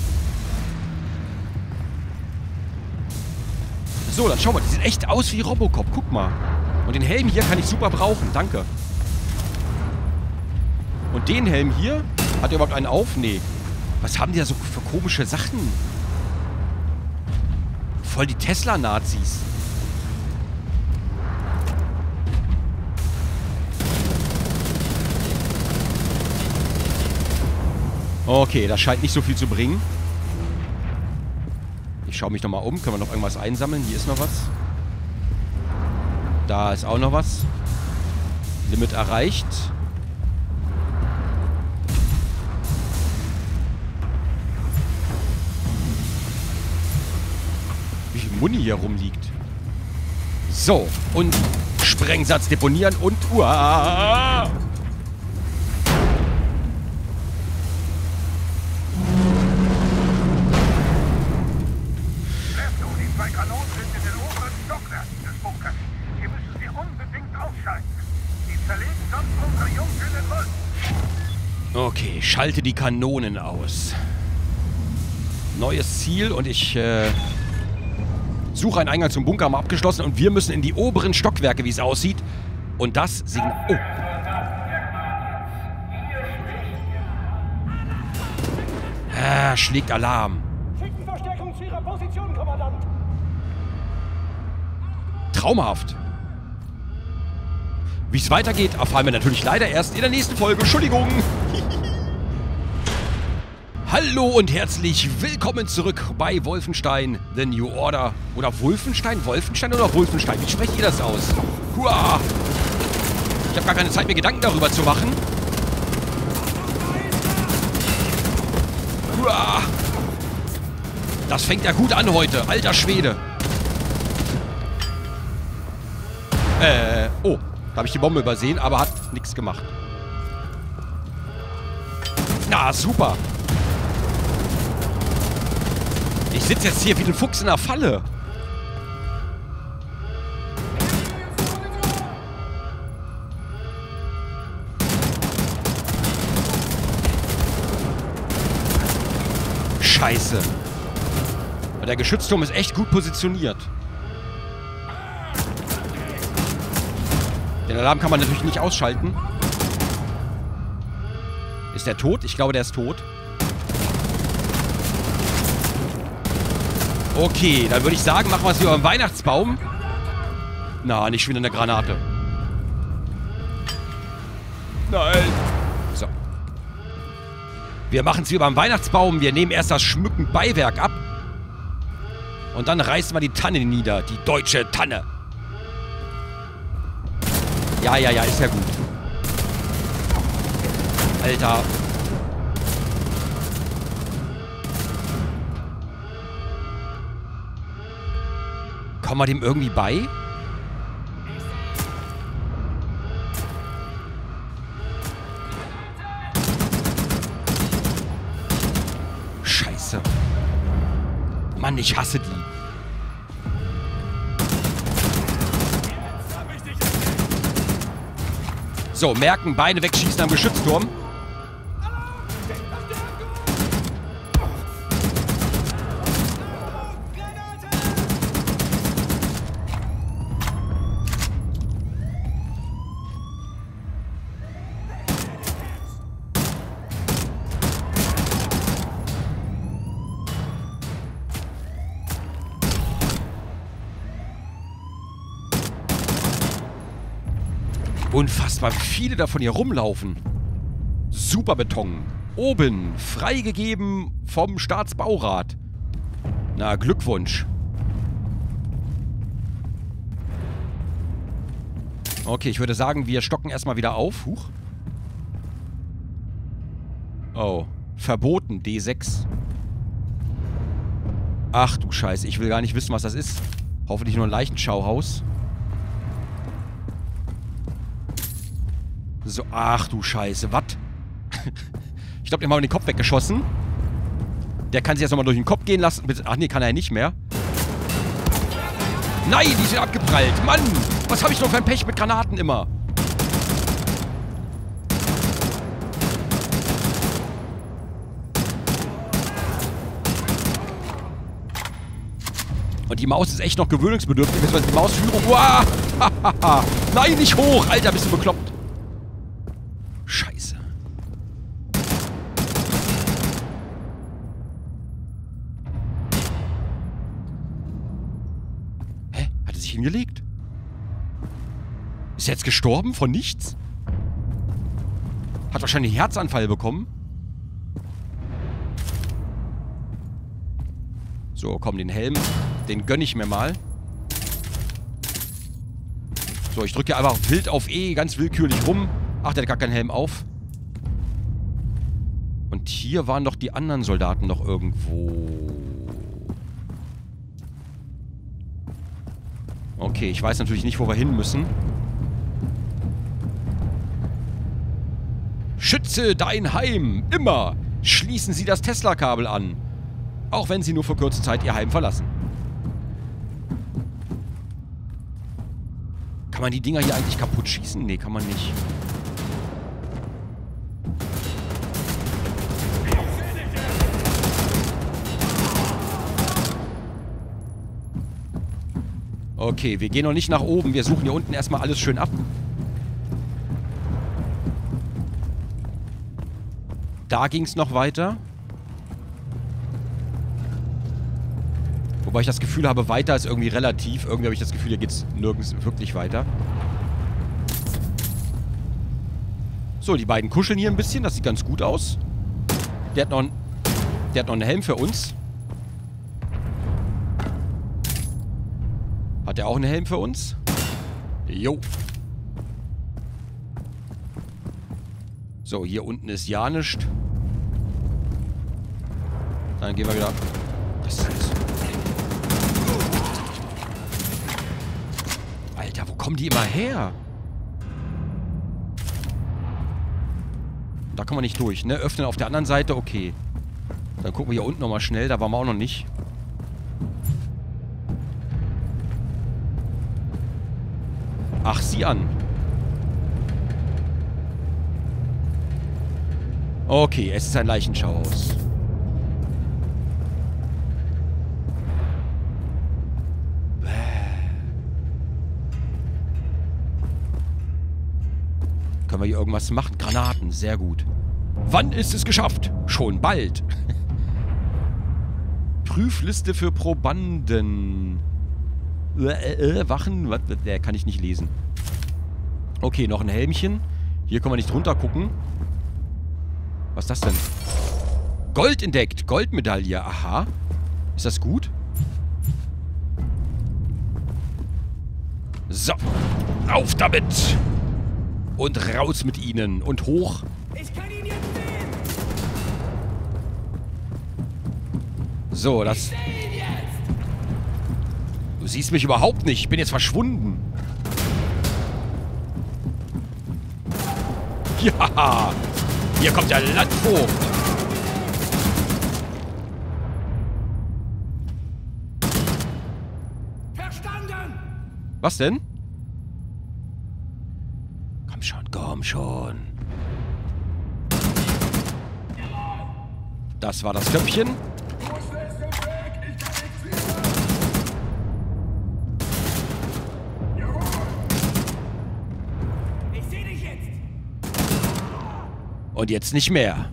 So, dann schau mal. Die sieht echt aus wie Robocop. Guck mal. Und den Helm hier kann ich super brauchen. Danke. Und den Helm hier? Hat er überhaupt einen auf? Nee. Was haben die da so für komische Sachen? Voll die Tesla-Nazis. Okay, das scheint nicht so viel zu bringen. Ich schaue mich nochmal um. Können wir noch irgendwas einsammeln? Hier ist noch was. Da ist auch noch was. Limit erreicht. Wie viel Muni hier rumliegt. So, und Sprengsatz deponieren und... Uah! Die 2 Kanonen sind in den oberen Stockwerken des Bunkers. Wir müssen sie unbedingt ausschalten. Die zerlegen sonst unsere Jungs in den Müll. Okay, schalte die Kanonen aus. Neues Ziel und ich suche einen Eingang zum Bunker, haben wir abgeschlossen und wir müssen in die oberen Stockwerke, wie es aussieht. Und das Signal... Oh. Schlägt Alarm. Schicken Verstärkung zu Ihrer Position, Kommandant. Traumhaft. Wie es weitergeht, erfahren wir natürlich leider erst in der nächsten Folge. Entschuldigung. Hallo und herzlich willkommen zurück bei Wolfenstein The New Order. Oder Wolfenstein? Wolfenstein oder Wolfenstein? Wie sprecht ihr das aus? Hua! Ich habe gar keine Zeit, mir Gedanken darüber zu machen. Hua! Das fängt ja gut an heute. Alter Schwede. Oh. Da habe ich die Bombe übersehen, aber hat nichts gemacht. Na, super. Ich sitze jetzt hier wie ein Fuchs in der Falle. Scheiße. Der Geschützturm ist echt gut positioniert. Den Alarm kann man natürlich nicht ausschalten. Ist der tot? Ich glaube, der ist tot. Okay, dann würde ich sagen, machen wir es wie beim Weihnachtsbaum. Na, nicht schon wieder eine Granate. Nein. So. Wir machen es wie beim Weihnachtsbaum. Wir nehmen erst das schmückende Beiwerk ab. Und dann reißen wir die Tanne nieder. Die deutsche Tanne. Ja, ist ja gut. Alter. Kommen wir dem irgendwie bei? Scheiße. Mann, ich hasse die. So, merken, Beine wegschießen am Geschützturm. Unfassbar, wie viele davon hier rumlaufen. Super Beton. Oben, freigegeben vom Staatsbaurat. Na, Glückwunsch. Okay, ich würde sagen, wir stocken erstmal wieder auf. Huch. Oh, verboten, D6. Ach du Scheiße, ich will gar nicht wissen, was das ist. Hoffentlich nur ein Leichenschauhaus. So, ach du Scheiße, was? Ich glaube, den haben wir den Kopf weggeschossen. Der kann sich jetzt nochmal durch den Kopf gehen lassen. Ach nee, kann er ja nicht mehr. Nein, die sind abgeprallt. Mann, was habe ich noch für ein Pech mit Granaten immer? Und die Maus ist echt noch gewöhnungsbedürftig. Beziehungsweise die Mausführung. Uah! Nein, nicht hoch. Alter, bist du bekloppt. Scheiße. Hä? Hat er sich hingelegt? Ist er jetzt gestorben von nichts? Hat wahrscheinlich einen Herzanfall bekommen. So, komm, den Helm. Den gönne ich mir mal. So, ich drücke einfach wild auf E, ganz willkürlich rum. Ach, der hat gar keinen Helm auf. Und hier waren doch die anderen Soldaten noch irgendwo. Okay, ich weiß natürlich nicht, wo wir hin müssen. Schütze dein Heim! Immer! Schließen Sie das Tesla-Kabel an. Auch wenn Sie nur für kurze Zeit Ihr Heim verlassen. Kann man die Dinger hier eigentlich kaputt schießen? Nee, kann man nicht. Okay, wir gehen noch nicht nach oben. Wir suchen hier unten erstmal alles schön ab. Da ging es noch weiter. Wobei ich das Gefühl habe, weiter ist irgendwie relativ. Irgendwie habe ich das Gefühl, hier geht es nirgends wirklich weiter. So, die beiden kuscheln hier ein bisschen. Das sieht ganz gut aus. Der hat noch einen Helm für uns. Hat der auch einen Helm für uns? Jo. So, hier unten ist ja nichts. Dann gehen wir wieder... Das ist... Alter, wo kommen die immer her? Da kommen wir nicht durch, ne? Öffnen auf der anderen Seite, okay. Dann gucken wir hier unten nochmal schnell. Da waren wir auch noch nicht. Ach, sieh an. Okay, es ist ein Leichenschauhaus. Können wir hier irgendwas machen? Granaten, sehr gut. Wann ist es geschafft? Schon bald. Prüfliste für Probanden. Wachen? Was? Kann ich nicht lesen. Okay, noch ein Helmchen. Hier können wir nicht drunter gucken. Was ist das denn? Gold entdeckt. Goldmedaille. Aha. Ist das gut? So. Auf damit. Und raus mit ihnen. Und hoch. Ich kann ihn jetzt sehen! So, das... Du siehst mich überhaupt nicht. Ich bin jetzt verschwunden. Ja. Hier kommt der Landvogt. Verstanden! Was denn? Komm schon, komm schon. Das war das Köpfchen. Ich sehe dich jetzt! Und jetzt nicht mehr.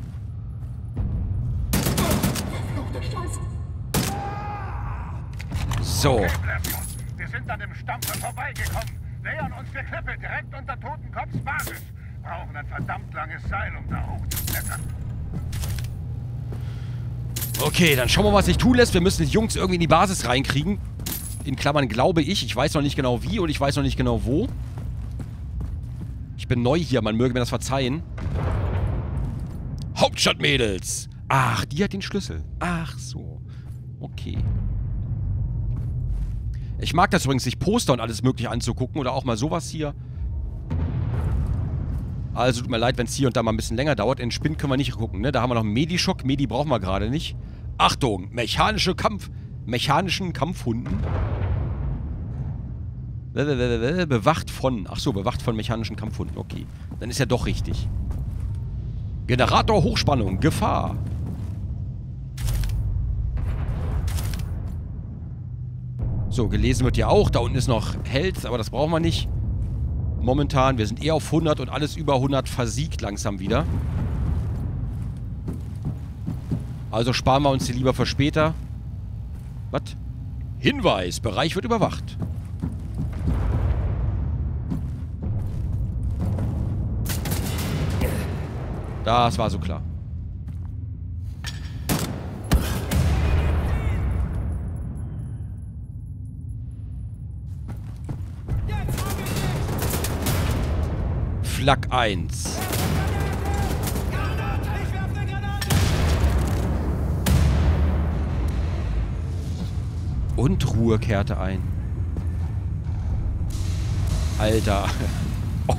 So. Wir sind an dem Stampfer vorbeigekommen. Nähern uns der Klippe direkt unter Totenkopfs Basis. Brauchen ein verdammt langes Seil, um da hochzuklettern. Okay, dann schauen wir mal, was sich tun lässt. Wir müssen die Jungs irgendwie in die Basis reinkriegen. In Klammern glaube ich. Ich weiß noch nicht genau wie und ich weiß noch nicht genau wo. Ich bin neu hier, man möge mir das verzeihen. Hauptstadtmädels. Ach, die hat den Schlüssel. Ach so. Okay. Ich mag das übrigens, sich Poster und alles mögliche anzugucken. Oder auch mal sowas hier. Also tut mir leid, wenn es hier und da mal ein bisschen länger dauert. In Spind können wir nicht gucken, ne? Da haben wir noch einen Medischock. Medi brauchen wir gerade nicht. Achtung, mechanischen Kampfhunden. Bewacht von... Ach so, bewacht von mechanischen Kampfhunden. Okay, dann ist ja doch richtig. Generator Hochspannung. Gefahr. So, gelesen wird ja auch. Da unten ist noch Health, aber das brauchen wir nicht. Momentan, wir sind eher auf 100 und alles über 100 versiegt langsam wieder. Also sparen wir uns die lieber für später. Was? Hinweis, Bereich wird überwacht. Das war so klar. Flak 1. Und Ruhe kehrte ein. Alter. Oh.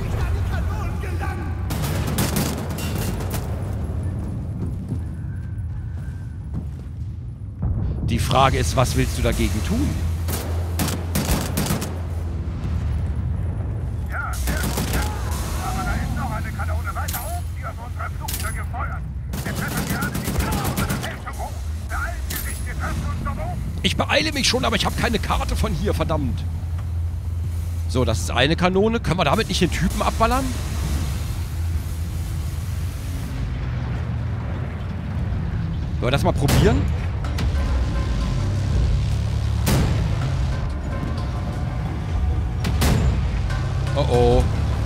Die Frage ist, was willst du dagegen tun? Ja, sehr gut. Aber da ist noch eine Kanone weiter oben, die auf unsere Flugzeuge feuert. Wir treffen gerade die Kammer unter der Fälschung hoch. Beeilen Sie sich, wir treffen uns dort oben. Ich beeile mich schon, aber ich habe keine Karte von hier, verdammt. So, das ist eine Kanone. Können wir damit nicht den Typen abballern? Wollen wir das mal probieren? Oh oh.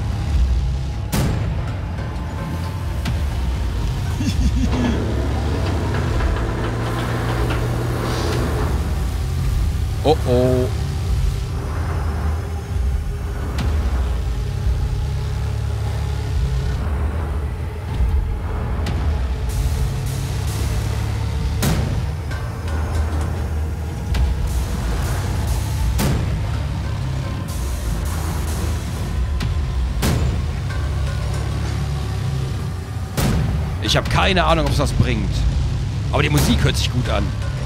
Oh oh. Ich habe keine Ahnung, ob es was bringt. Aber die Musik hört sich gut an.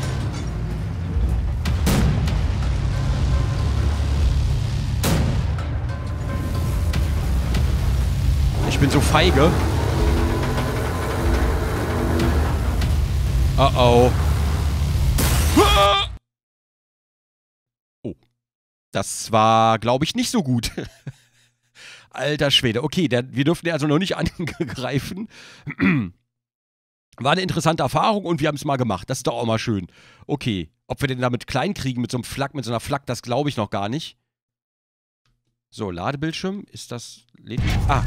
Ich bin so feige. Oh oh. Oh. Das war, glaube ich, nicht so gut. Alter Schwede. Okay, wir durften ja also noch nicht angreifen. War eine interessante Erfahrung und wir haben es mal gemacht. Das ist doch auch mal schön. Okay. Ob wir den damit klein kriegen mit so einem Flak, mit so einer Flak, das glaube ich noch gar nicht. So, Ladebildschirm. Ist das... Ah.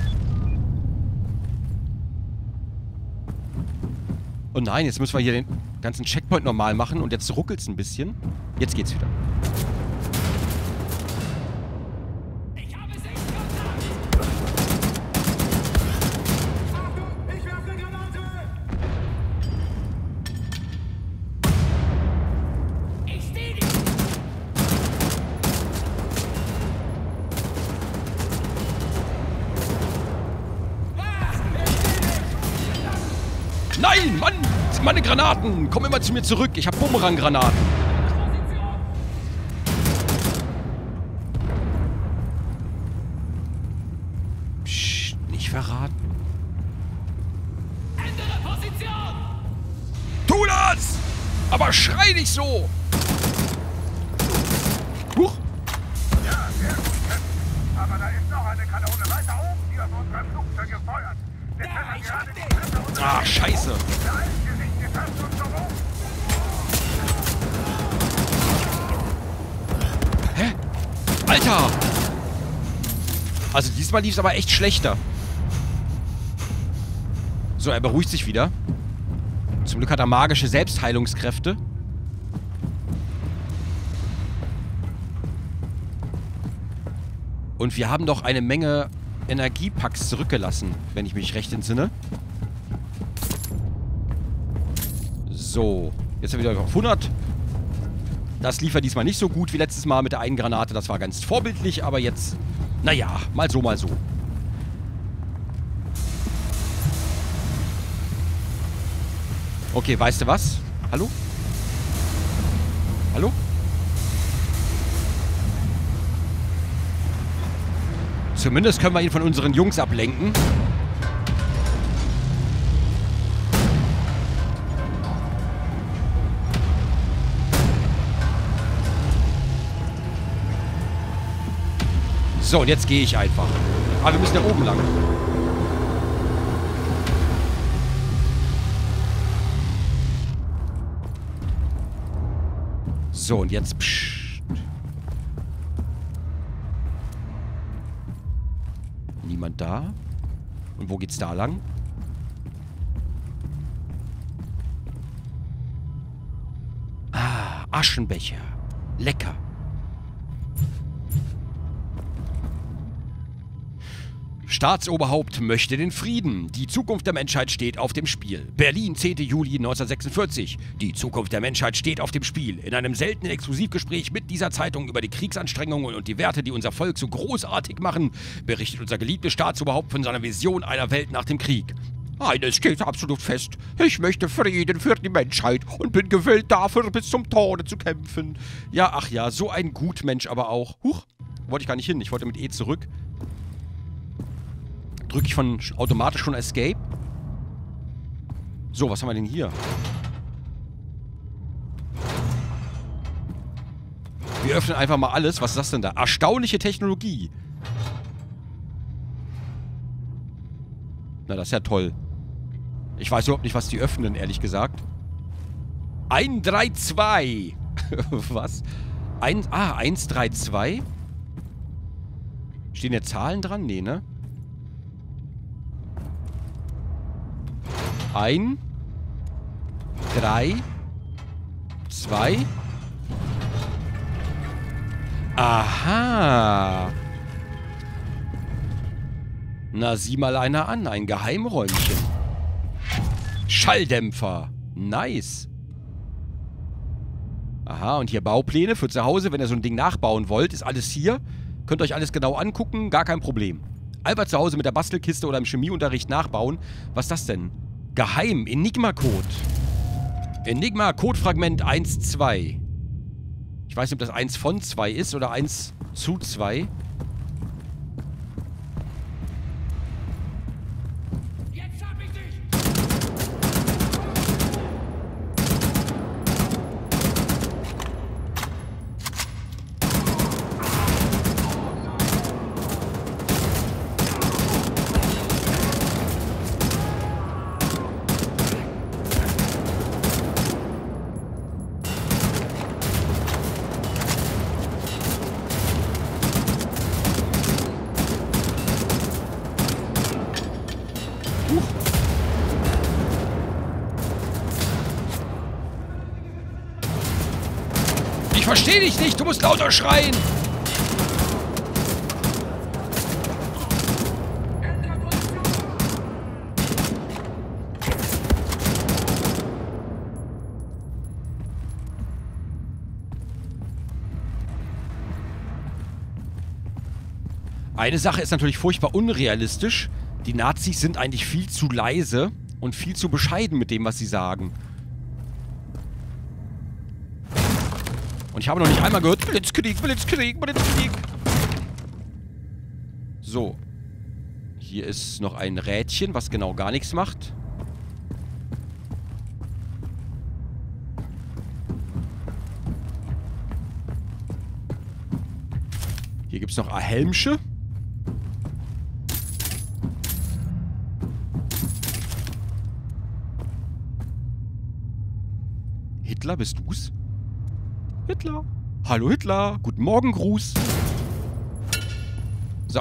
Oh nein, jetzt müssen wir hier den ganzen Checkpoint normal machen und jetzt ruckelt es ein bisschen. Jetzt geht's wieder. Ich habe Sichtkontakt! Achtung, ich werfe eine Granate! Ich stehe dich! Nein, Mann! Meine Granaten! Komm immer zu mir zurück! Ich habe Bumerang-Granaten! Psst, nicht verraten. Ändere Position! Tu das! Aber schrei nicht so! Huch! Ja, sehr gut, Captain. Aber da ist noch eine Kanone weiter oben, die auf unsere Flugzeug gefeuert. Wir können gerade die Tritte unter Ah, scheiße! der Eisgesicht gefasst und so hoch. Hä? Alter! Also diesmal lief es aber echt schlechter. So, er beruhigt sich wieder. Zum Glück hat er magische Selbstheilungskräfte. Und wir haben doch eine Menge Energiepacks zurückgelassen, wenn ich mich recht entsinne. So, jetzt sind wir wieder auf 100. Das lief ja diesmal nicht so gut wie letztes Mal mit der einen Granate. Das war ganz vorbildlich, aber jetzt, naja, mal so, mal so. Okay, weißt du was? Hallo? Hallo? Zumindest können wir ihn von unseren Jungs ablenken. So, und jetzt gehe ich einfach. Aber wir müssen da oben lang. So, und jetzt... Pssst. Niemand da? Und wo geht's da lang? Ah, Aschenbecher. Lecker. Staatsoberhaupt möchte den Frieden. Die Zukunft der Menschheit steht auf dem Spiel. Berlin, 10. Juli 1946. Die Zukunft der Menschheit steht auf dem Spiel. In einem seltenen Exklusivgespräch mit dieser Zeitung über die Kriegsanstrengungen und die Werte, die unser Volk so großartig machen, berichtet unser geliebtes Staatsoberhaupt von seiner Vision einer Welt nach dem Krieg. Eines steht absolut fest. Ich möchte Frieden für die Menschheit und bin gewillt dafür, bis zum Tode zu kämpfen. Ja, ach ja, so ein Gutmensch aber auch. Huch, wollte ich gar nicht hin. Ich wollte mit E zurück. Drücke ich von automatisch schon Escape? So, was haben wir denn hier? Wir öffnen einfach mal alles. Was ist das denn da? Erstaunliche Technologie. Na, das ist ja toll. Ich weiß überhaupt nicht, was die öffnen, ehrlich gesagt. 132. Was? 132? Stehen hier Zahlen dran? Nee, ne? 1, 3, 2. Aha. Na, sieh mal einer an. Ein Geheimräumchen. Schalldämpfer. Nice. Aha, und hier Baupläne für zu Hause. Wenn ihr so ein Ding nachbauen wollt, ist alles hier. Könnt euch alles genau angucken. Gar kein Problem. Einfach zu Hause mit der Bastelkiste oder im Chemieunterricht nachbauen. Was ist das denn? Geheim. Enigma-Code. Enigma-Codefragment 1-2. Ich weiß nicht, ob das 1 von 2 ist oder 1 zu 2. Jetzt hab ich dich! Ich verstehe dich nicht. Du musst lauter schreien. Eine Sache ist natürlich furchtbar unrealistisch. Die Nazis sind eigentlich viel zu leise und viel zu bescheiden mit dem, was sie sagen. Und ich habe noch nicht einmal gehört, Blitzkrieg, Blitzkrieg, Blitzkrieg. So. Hier ist noch ein Rädchen, was genau gar nichts macht. Hier gibt es noch Helmsche. Hitler, bist du's? Hitler. Hallo Hitler. Guten Morgen, Gruß. So.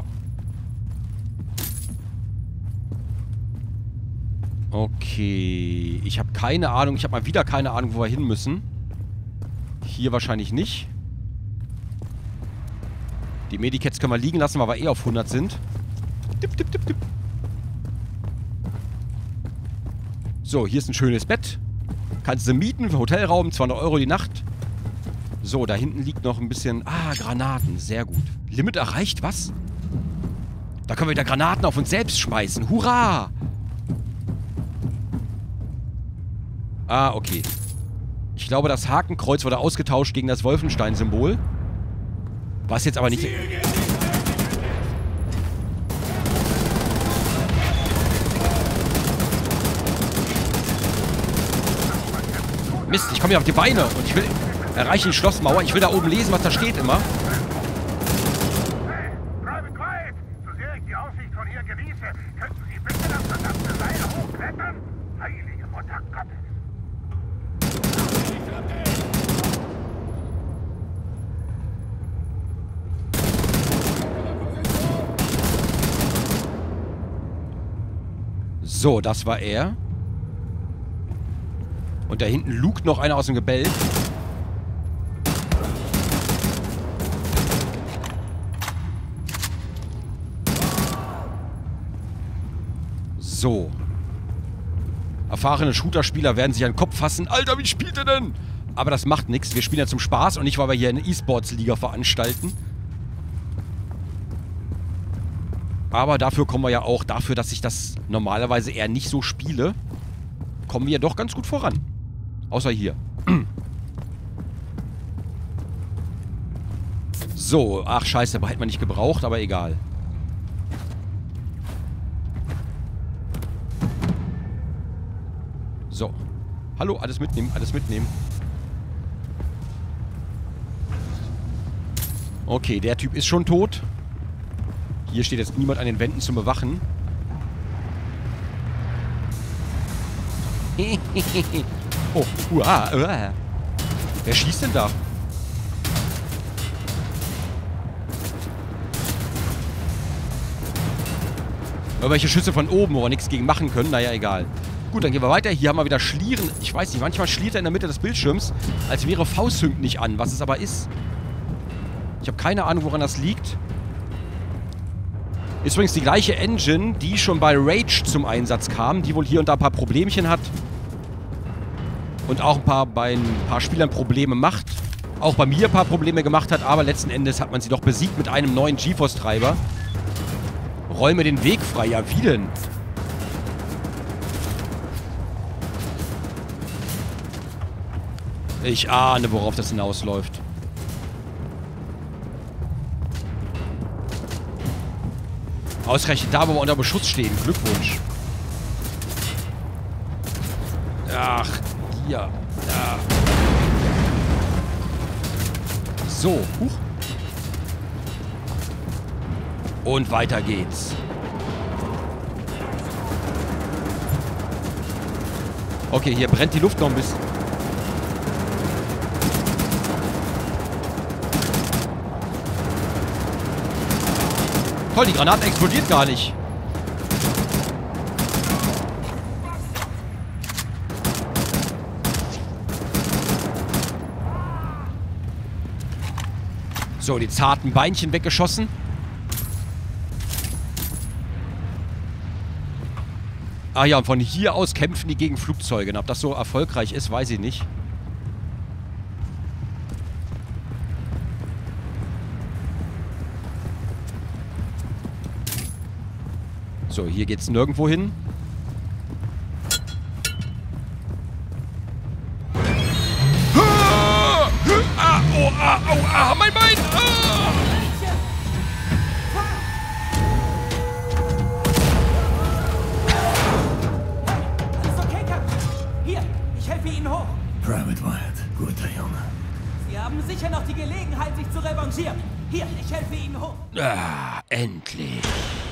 Okay. Ich habe keine Ahnung. Ich habe mal wieder keine Ahnung, wo wir hin müssen. Hier wahrscheinlich nicht. Die Medikits können wir liegen lassen, weil wir eh auf 100 sind. Tipp, tipp, tipp, tipp. So, hier ist ein schönes Bett. Kannst du mieten für Hotelraum. 200 € die Nacht. So, da hinten liegt noch ein bisschen... Ah, Granaten. Sehr gut. Limit erreicht, was? Da können wir wieder Granaten auf uns selbst schmeißen. Hurra! Ah, okay. Ich glaube, das Hakenkreuz wurde ausgetauscht gegen das Wolfenstein-Symbol. Was jetzt aber nicht... Mist, ich komme hier auf die Beine und ich will... Erreiche die Schlossmauer. Ich will da oben lesen, was da steht immer. Hey, Private Quiet! So sehr ich die Aussicht von hier genieße, könnten Sie bitte das verdammte Seil hochklettern? Heilige Mutter Gottes! So, das war er. Und da hinten lugt noch einer aus dem Gebälk. So. Erfahrene Shooter-Spieler werden sich an den Kopf fassen. Alter, wie spielt er denn? Aber das macht nichts. Wir spielen ja zum Spaß und nicht, weil wir hier eine E-Sports-Liga veranstalten. Aber dafür kommen wir ja auch, dafür, dass ich das normalerweise eher nicht so spiele, kommen wir ja doch ganz gut voran. Außer hier. So, ach scheiße, hätte man nicht gebraucht, aber egal. So. Hallo, alles mitnehmen, alles mitnehmen. Okay, der Typ ist schon tot. Hier steht jetzt niemand an den Wänden zum Bewachen. Oh, Wer schießt denn da? Irgendwelche Schüsse von oben, wo wir nichts gegen machen können. Naja, egal. Gut, dann gehen wir weiter. Hier haben wir wieder Schlieren. Ich weiß nicht, manchmal schliert er in der Mitte des Bildschirms, als wäre V-Sync nicht an, was es aber ist. Ich habe keine Ahnung, woran das liegt. Ist übrigens die gleiche Engine, die schon bei Rage zum Einsatz kam, die wohl hier und da ein paar Problemchen hat. Und auch bei ein paar Spielern Probleme macht. Auch bei mir ein paar Probleme gemacht hat, aber letzten Endes hat man sie doch besiegt mit einem neuen GeForce-Treiber. Räume den Weg frei. Ja, wie denn? Ich ahne, worauf das hinausläuft. Ausgerechnet da, wo wir unter Beschuss stehen. Glückwunsch. Ach, hier. Ja. So, huch. Und weiter geht's. Okay, hier brennt die Luft noch ein bisschen. Toll, die Granate explodiert gar nicht. So, die zarten Beinchen weggeschossen. Ah ja, und von hier aus kämpfen die gegen Flugzeuge. Und ob das so erfolgreich ist, weiß ich nicht. So, hier geht's nirgendwo hin. Mein Bein! Alles okay, Captain? Hier, ich helfe Ihnen hoch. Private Wyatt, guter Junge. Sie haben sicher noch die Gelegenheit, sich zu revanchieren. Hier, ich helfe Ihnen hoch. Ah, endlich.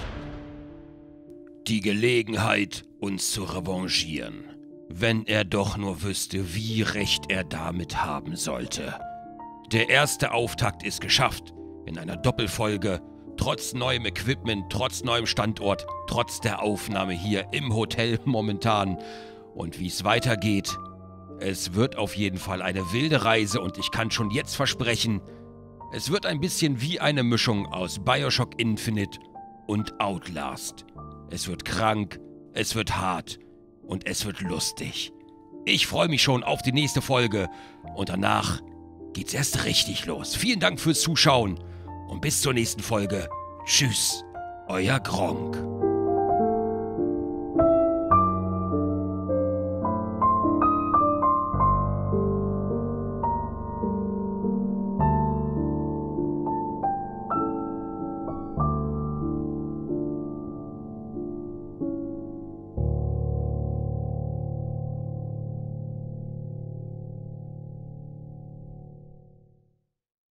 Die Gelegenheit, uns zu revanchieren. Wenn er doch nur wüsste, wie recht er damit haben sollte. Der erste Auftakt ist geschafft. In einer Doppelfolge. Trotz neuem Equipment, trotz neuem Standort, trotz der Aufnahme hier im Hotel momentan. Und wie es weitergeht, es wird auf jeden Fall eine wilde Reise und ich kann schon jetzt versprechen, es wird ein bisschen wie eine Mischung aus BioShock Infinite und Outlast. Es wird krank, es wird hart und es wird lustig. Ich freue mich schon auf die nächste Folge und danach geht's erst richtig los. Vielen Dank fürs Zuschauen und bis zur nächsten Folge. Tschüss, euer Gronk.